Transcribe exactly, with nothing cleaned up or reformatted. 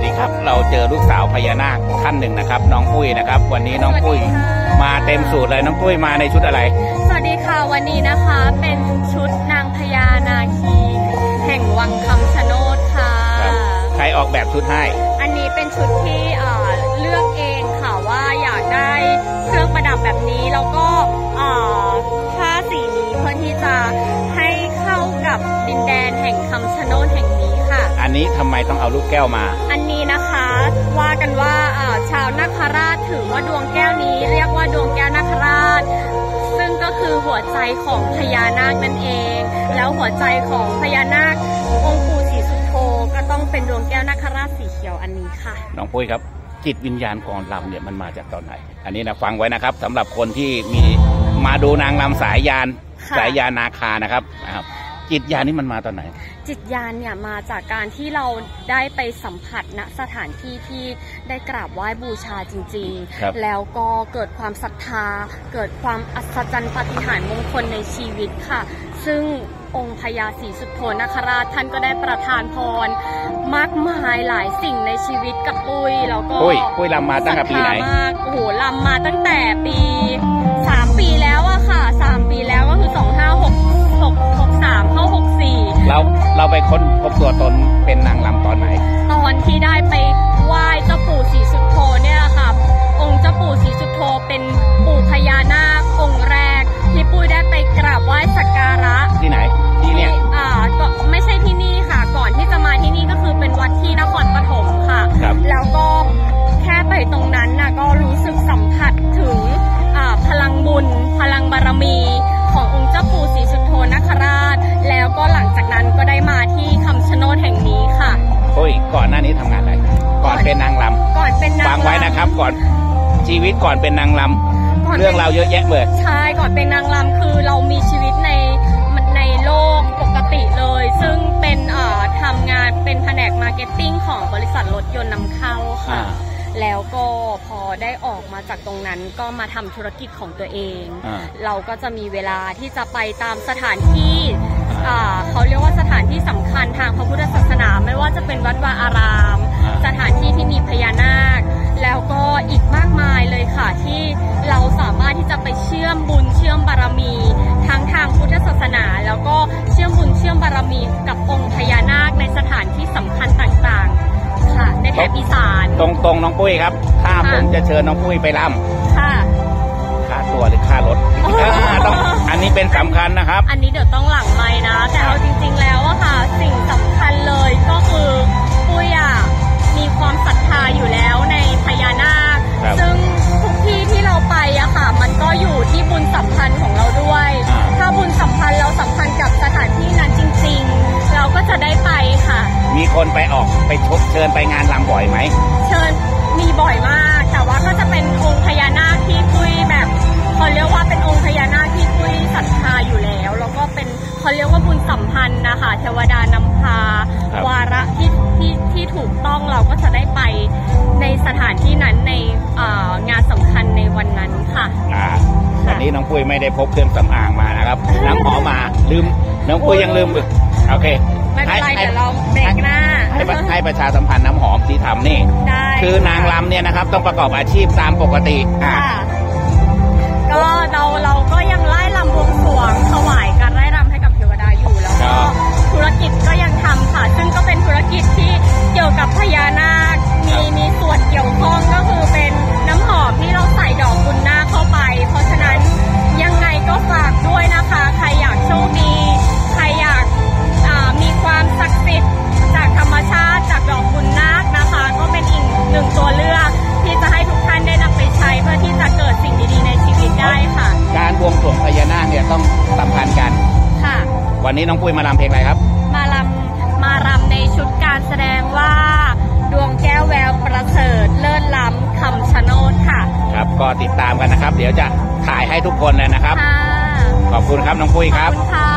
ดีครับเราเจอลูกสาวพญานาคท่านหนึ่งนะครับน้องปุ้ยนะครับวันนี้น้องปุ้ยมาเต็มสูตรเลยน้องปุ้ยมาในชุดอะไรสวัสดีค่ะวันนี้นะคะเป็นชุดนางพญานาคีแห่งวังคำชะโนดค่ะใครออกแบบชุดให้อันนี้เป็นชุดที่เลือกเองค่ะว่าอยากได้เครื่องประดับแบบนี้แล้วก็ผ้าสีนี้เพื่อที่จะให้เข้ากับดินแดนแห่งคำชะโนดแห่งนี้ค่ะอันนี้ทำไมต้องเอาลูกแก้วมาอันนี้นะคะว่ากันว่าชาวนาคราชถือว่าดวงแก้วนี้เรียกว่าดวงแก้วนาคราชซึ่งก็คือหัวใจของพญานาคนั่นเองแล้วหัวใจของพญานาคองค์ปู่ศรีสุโธก็ต้องเป็นดวงแก้วนาคราชสีเขียวอันนี้ค่ะน้องปุ้ยครับจิตวิญญาณของลำเนี่ยมันมาจากตอนไหนอันนี้นะฟังไว้นะครับสำหรับคนที่มีมาดูนางลำสายยานสายยานนาคานะครับจิตญาณนี่มันมาตอนไหนจิตญาณเนี่ยมาจากการที่เราได้ไปสัมผัสณสถานที่ที่ได้กราบไหว้บูชาจริงๆแล้วก็เกิดความศรัทธาเกิดความอัศจรรย์ปาฏิหาริย์มงคลในชีวิตค่ะซึ่งองค์พญาศรีสุโธนาคราชท่านก็ได้ประทานพรมากมายหลายสิ่งในชีวิตกับปุ้ยแล้วก็ปุ้ยปุ้ยลำมาตั้งแต่ปีไหนโอ้โหลำมาตั้งแต่ปีสามปีแล้วอะค่ะสามปีแล้วก็คือสองห้าหกหกหกสามเข้าหกสี่เราเราไปค้นพบตัวตนเป็นนางลำตอนไหนตอนที่ได้ไปไหว้เจ้าปู่ศรีสุโธเนี่ยค่ะองค์เจ้าปู่ศรีสุโธเป็นปู่พญานาคองค์แรกที่ปุ้ยได้ไปกราบไหว้สักการะที่ไหนที่เนี่ยอ่าก็ไม่ใช่ที่นี่ค่ะก่อนที่จะมาที่นี่ก็คือเป็นวัดที่นครปฐมค่ะแล้วก็แค่ไปตรงนั้นน่ะก็รู้สึกสัมผัสถึงอ่าพลังบุญพลังบารมีขององค์เจ้าปู่ศรีสุโธนาคราชแล้วก็หลังจากนั้นก็ได้มาที่คำชะโนดแห่งนี้ค่ะโอ้ยก่อนหน้านี้ทำงานอะไรก่อนเป็นนางลำก่อนเป็นนางลำฟังไว้นะครับก่อนชีวิตก่อนเป็นนางลำเรื่องราวเยอะแยะเลยใช่ก่อนเป็นนางลำคือเรามีชีวิตในในโลกปกติเลยซึ่งเป็นเอ่อทำงานเป็นแผนกมาร์เก็ตติ้งของบริษัทรถยนต์นำเข้าค่ะแล้วก็พอได้ออกมาจากตรงนั้นก็มาทำธุรกิจของตัวเองเราก็จะมีเวลาที่จะไปตามสถานที่เขาเรียกว่าสถานที่สำคัญทางพระพุทธศาสนาไม่ว่าจะเป็นวัดวาอารามสถานที่ที่มีพญานาคแล้วก็อีกมากมายเลยค่ะที่เราสามารถที่จะไปเชื่อมบุญเชื่อมบารมีทั้งทางพุทธศาสนาแล้วก็เชื่อมบุญเชื่อมบารมีกับองค์พญานาคในสถานที่สำคัญต่างๆค่ะในแถบอีสานตรงๆน้องปุ้ยครับถ้าผมจะเชิญน้องปุ้ยไปรำค่ะค่าตัวหรือค่ารถต้องอันนี้เป็นสำคัญนะครับอันนี้เดี๋ยวต้องหลังไมค์นะแต่เอาจริงๆแล้วอะค่ะสิ่งสำคัญเลยก็คือปุ้ยอะมีความศรัทธาอยู่แล้วในพญานาคซึ่งทุกที่ที่เราไปอะค่ะมันก็อยู่ที่บุญสัมพันธ์ของเราด้วยถ้าบุญสัมพันธ์เราสัมพันธ์กับสถานที่นั้นจริงๆเราก็จะได้ไปค่ะมีคนไปออกไปชดเชิญไปงานรำบ่อยไหมเชิญมีบ่อยมากแต่ว่าก็จะเป็นองค์พญานาคที่ปุ้ยแบบเขาเรียกว่าเป็นองค์พญานาคที่ปุ้ยศรัทธาอยู่แล้วแล้วก็เป็นเขาเรียกว่าบุญสัมพันธ์นะคะเทวดานำพาวาระที่ที่ที่ถูกต้องเราก็จะได้ไปในสถานที่นั้นในงานสำคัญในวันนั้นค่ะวันนี้น้องปุ้ยไม่ได้พกเครื่องสำอางมานะครับน้ำหอมมาลืมน้องปุ้ยยังลืมโอเคไม่เป็นไรเดี๋ยวเราเบรกหน้าให้ให้ประชาสัมพันธ์น้ำหอมที่ทำนี่คือนางรำเนี่ยนะครับต้องประกอบอาชีพตามปกติก็เราเราก็ยังไล่รำบวงสรวงถวายการไล่รำให้กับเทวดาอยู่แล้วก็ธุรกิจก็ยังทำค่ะซึ่งก็เป็นธุรกิจที่เกี่ยวกับพญานาคมีมีส่วนเกี่ยวข้องก็คือเป็นน้ำหอมที่เราใส่ดอกบุญนาคเข้าไปเพราะฉะนั้นยังไงก็ฝากด้วยนะคะใครอยากโชคดีใครอยากมีความศักดิ์สิทธิ์จากธรรมชาติจากดอกบุญนาคนะคะก็เป็นอีกหนึ่งตัวเลือกที่จะให้ทุกท่านได้นำไปใช้เพื่อที่จะเกิดสิ่งดีๆในชีวิตได้ค่ะการบวงสรวงพญานาคเนี่ยต้องสัมพันธ์กันค่ะวันนี้น้องปุ้ยมารำเพลงอะไรครับมารำมารำในชุดการแสดงว่าดวงแก้วแววประเสริฐเลิศล้ำคำชะโนดค่ะครับก็ติดตามกันนะครับเดี๋ยวจะถ่ายให้ทุกคนเลยนะครับขอบคุณครับน้องปุ้ยครับ